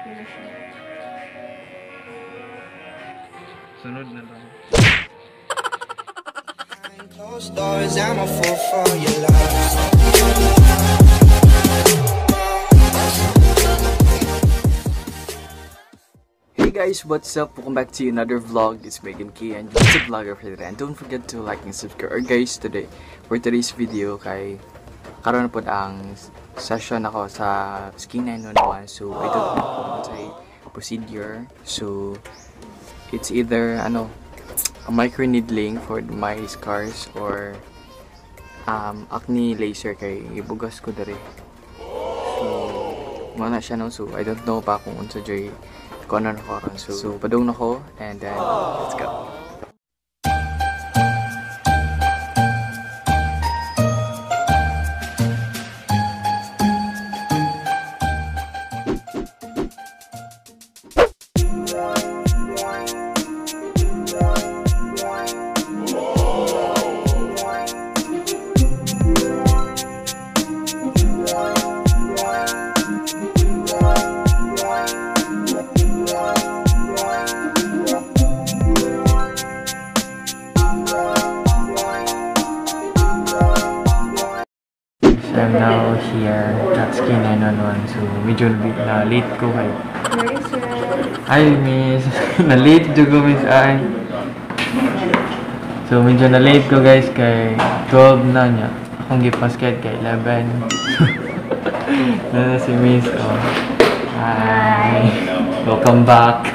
okay na siya. Sunod na lang. Closed doors, I'm a fool for your love. Hey guys, what's up? Welcome back to another vlog. It's Megan Key and just a vlogger for today. And don't forget to like and subscribe. Or guys, for today's video, kay karon po ang session ako sa Skin 911. So I don't know kung ano say procedure. So it's either a micro needling for my scars or acne laser kay ibugas ko dere. So wala siya no. So I don't know pa kung unsa joy kung ano na ko ron. So padung na ko and then let's go. I'm now here at Skin 911. So medyo na late ko kay. Hi miss, na late juga miss ay. So medyo na late ko guys kay 12 na niya. Akong gipasket kay 11. Na si miss oh. Hi. Welcome back.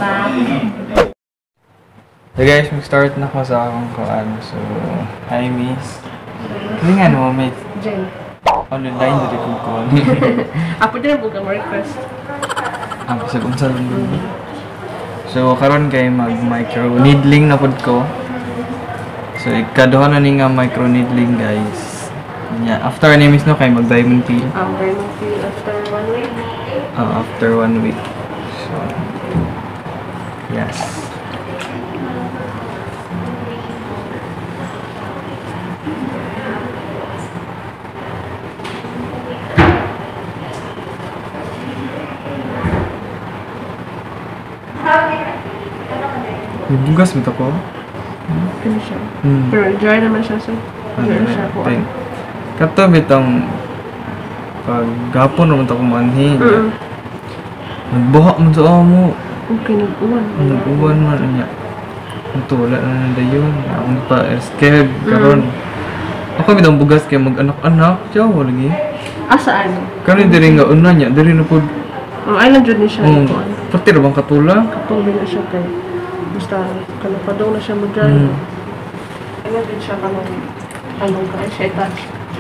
So guys, mag-start na ko sa akong kuan. So hi miss. Kini nga no miss. Jen. Online dari ko. Apo din ang bugang request. Ang sa lang dun. So karon kay mag micro needling na pud ko. So ikaduha na ni nga micro needling guys. Yeah, after ni miss no kay mag diamond peel. Diamond peel after 1 week. After 1 week. So yes. Bugas mo ito ko? Ano siya? Pero dry naman siya so. Ano siya po? Kato bitang pag gapon naman ito kumanhin. Nagbuha mo sa amo. Okay, nag-uwan. Nag-uwan man niya. Tula na nanda yun. Ang pa scared karon. Ako bitang bugas kaya mag-anak-anak. Tiyaw lagi. Asaan? Kani diri nga una niya. Diri na po. Ay, nandiyan ni siya. Pati na bang katula? Katulbi na siya kay. Basta kalapadaw na siya mag-dry. Ano din siya kanong kaya siya touch.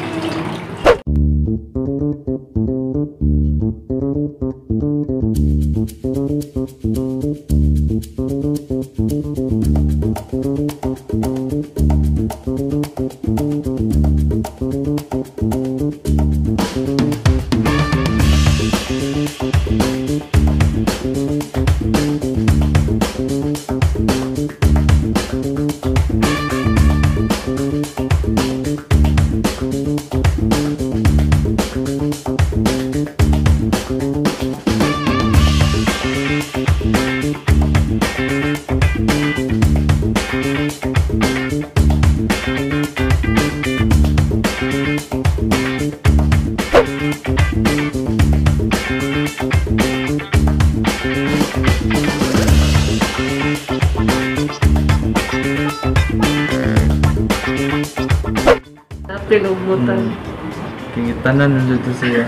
Pinubutan. Tanan nandito siya.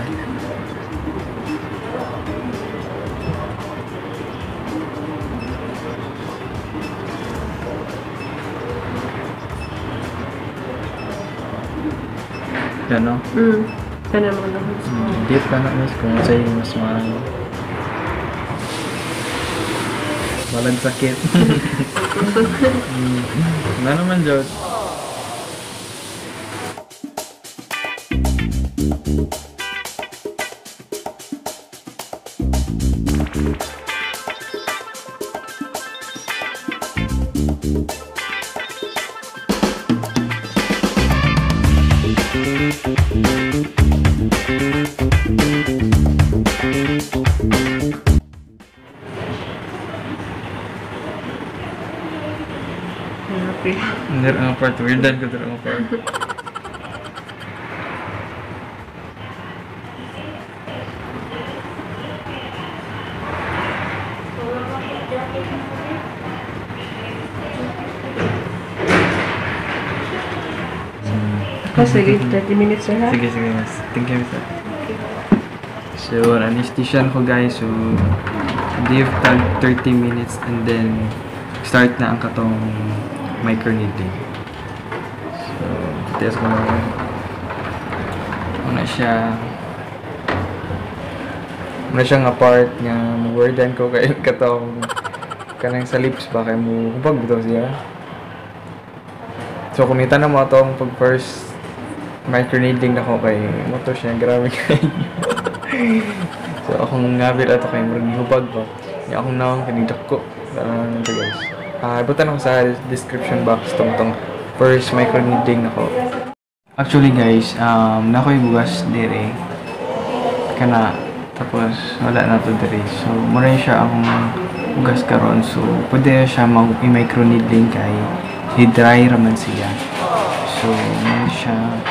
Yan no? Kaya naman naman. Deep ka na miss kung sa'yo mas mahal. Walang sakit. Ano naman Jod? Okay. Dira ang part. Weirdan ko dira ang part. Sige, 30 minutes na ha? Sige, mas. Thank you, sir. So, anesthesian ko guys. So, give tag 30 minutes and then start na ang katong microneedling. So, test ko na. Muna siya nga part nga mag-wordan ko kay katong kanang sa lips ba kay mo hubag bitaw siya. So, kumita na mo itong pag first microneedling na ko kay mo to siya, grabe kayo. So, akong ngabit ato kay murag hubag ba. Yung akong nawang kanidak ko. Ito guys. Ibutan ako sa description box tong first microneedling na ko. Actually guys, nakoy bugas dire. Kana tapos wala na to dire. So, mura siya akong bugas karon. So, pwede siya mag-microneedling kay i-dry raman siya. So, mura siya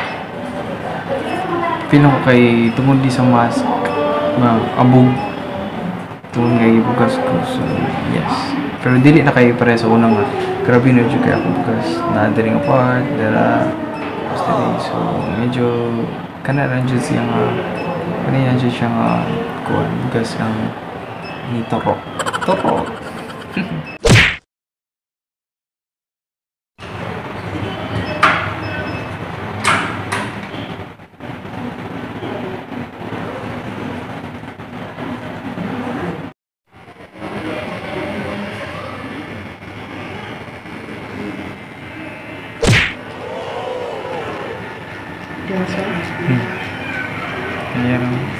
pino ko kay tungod di sa mask abog tungod kay bugas ko. So, yes. Pero dili na kayo pare sa unang nga. Grabe na dyan kaya ako bugas. Na-daring apart, dala. So, medyo kanaran dyan siya nga kanaran dyan siya nga kuwan. Bugas ang ni Torok. Torok! Ayan.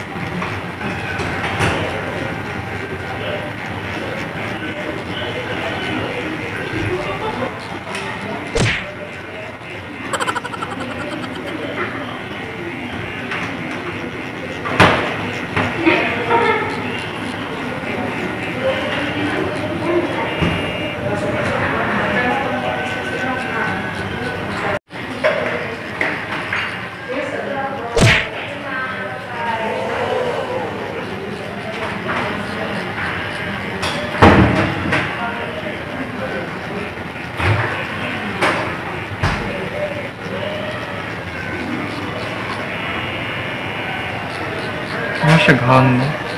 Ano siya hang?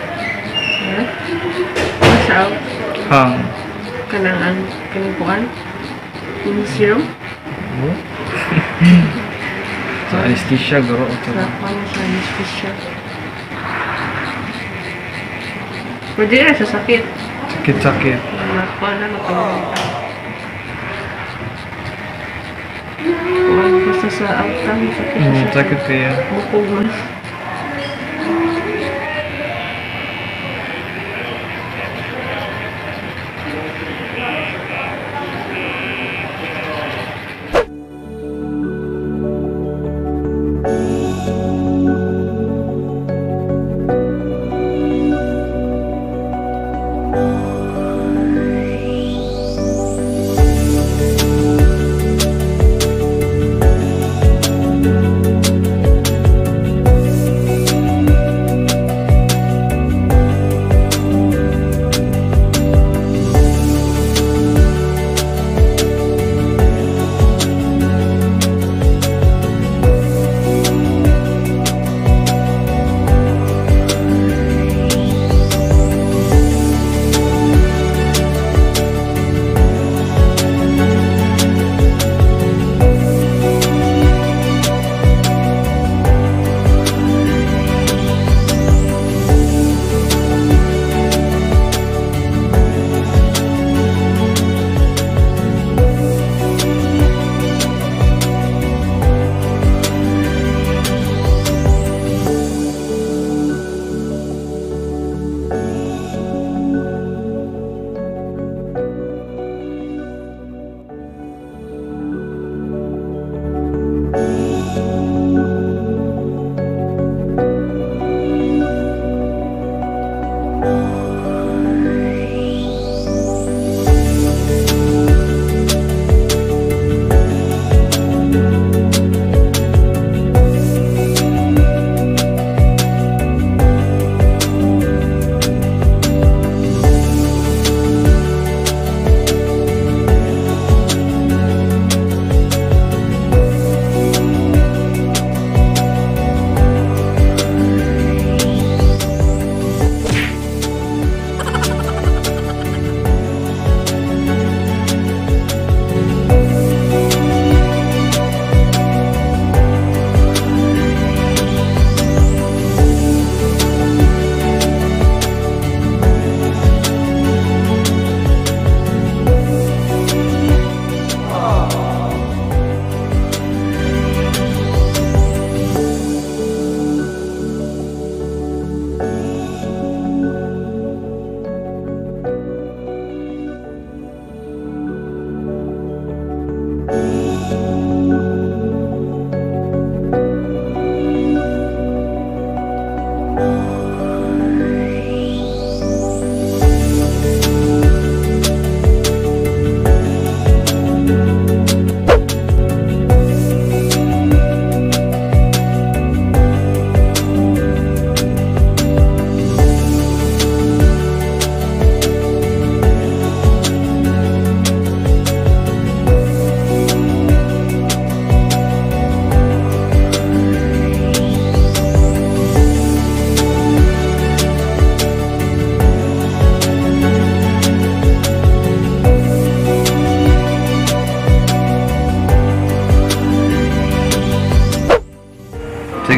Watch out. Hang. Kanang kuan. Yung serum. So, anesthesia, garo. Nakuha niya sa anesthesia. Pwede na sa sakit. Sakit-sakit. Nakuha na nakalimutan. Kuha basta sa outang sakit. Sakit kaya. Bukog.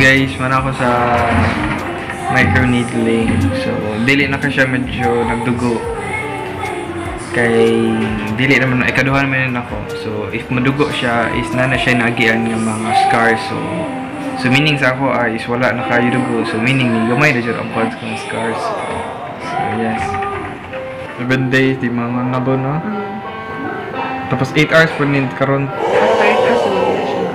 guys, mana ako sa microneedling. So, dili na ka siya medyo nagdugo. Kay dili naman ikaduhan man ako. So, if madugo siya is na siya nagian ng mga scars. So meaning sa ako is wala na kayo dugo. So meaning gamay na siya ang parts kong scars. So yes. 7 days di mga nabo na. Tapos 8 hours po nint karon. After 8 hours, naman na siya.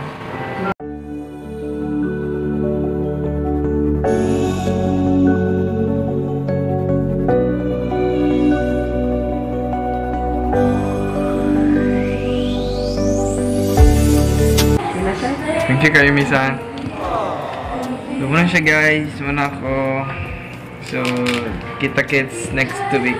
Yun na siya. Thank you kayo, Misan. So, muna siya guys. Muna ako. So, kita-kits next week.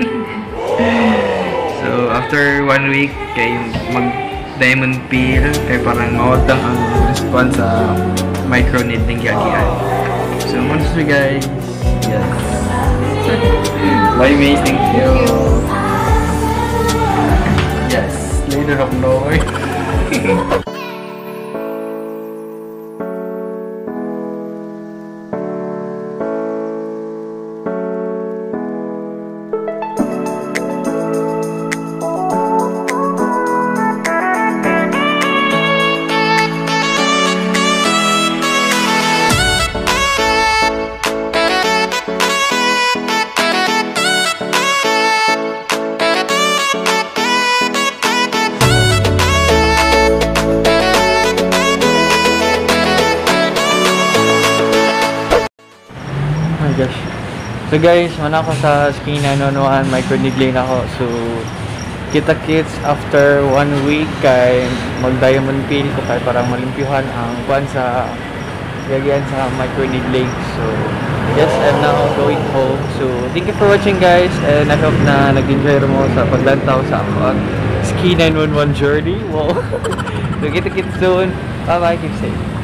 So, after 1 week, kayo mag-diamond peel. Kaya parang mawatang ang response sa micro-needling yagian. So, muna siya guys. Yes. Bye, Mace. Thank you. Yes. Later of Norway. Gosh. So guys, mana ako sa skin 911 microneedling ako. So kita-kits after 1 week kay mag-diamond peel ko kay parang malimpyuhan ang kuan sa gagian sa microneedling. So yes, I'm now going home. So thank you for watching guys, and I hope na nag-enjoy mo sa paglantaw sa ako ang skin 911 journey. Wow. So kita-kits soon. Bye bye, keep safe.